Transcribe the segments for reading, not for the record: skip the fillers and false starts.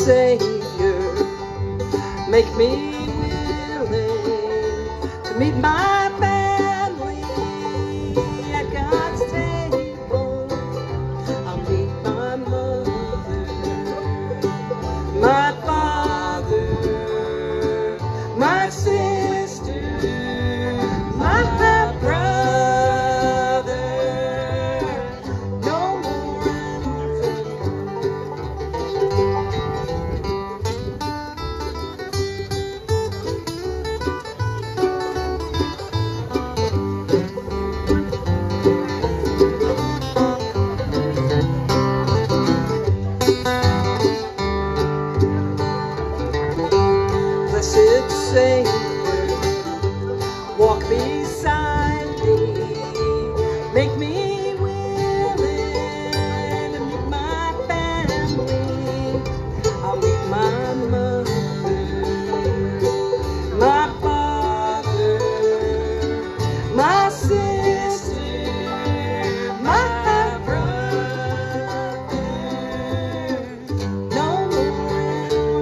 Savior, make me willing to meet my family at God's table. I'll meet my mother, my father, my sister, my brother. No more Blessed Savior, walk beside me, make me willing to meet my family. I'll meet my mother, my father, my sister, my brother. No more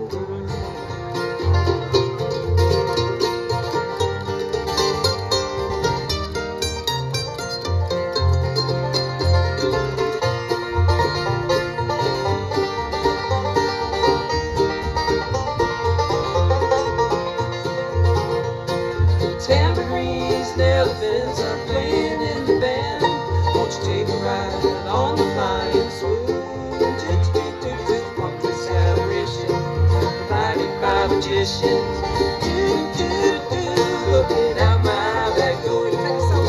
tambourines and elephants are playing in the band. Won't you take a ride on the flying swoon? WaterFalls Celebration, provided by magicians. Looking out my back door. You take a solo.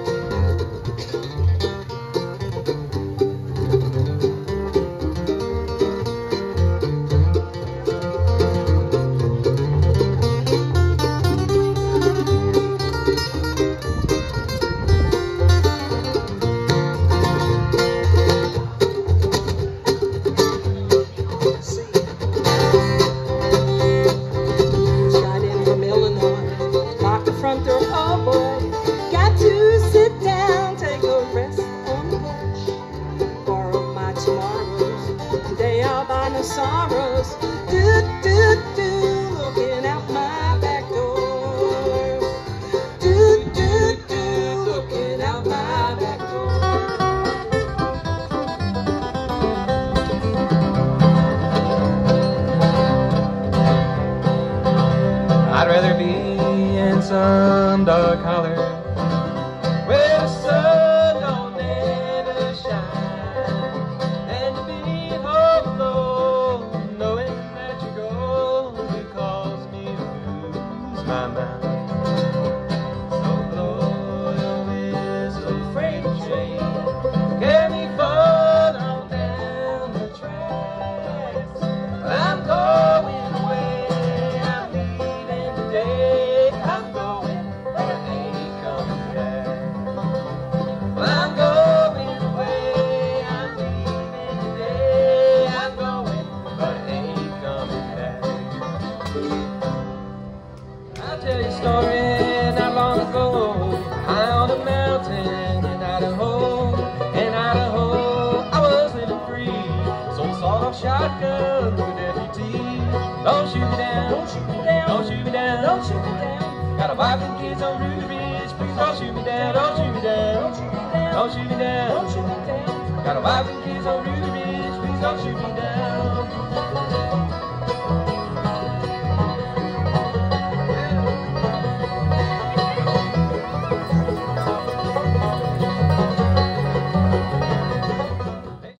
Oh boy, got to sit down, take a rest on the porch, borrow my tomorrows, today I'll buy no sorrows. Looking out my back door. Looking out my back door. I'd rather be in some dark holler where the sun don't ever shine, and to be home alone, knowing that you're going to cause me to lose my mind. So blow your whistle, freight train, carry me further on down the tracks. I'm going away, I'm leaving today, I'm going, but I ain't coming back. Well, I'm going away, I'm leaving today, I'm going, but I ain't coming back. I'll tell you a story not long ago, high on a mountain in Idaho. In Idaho, I was living free, so I sawed-off shotgun with an deputy. Don't shoot me down, don't shoot me down, don't shoot me down, don't shoot me down. Got a wife and kids on Ruby Ridge, please don't shoot me down, don't shoot me down, don't shoot me down, don't shoot me down, don't shoot me down. Got a wife and kids on Ruby Ridge, please don't shoot me down.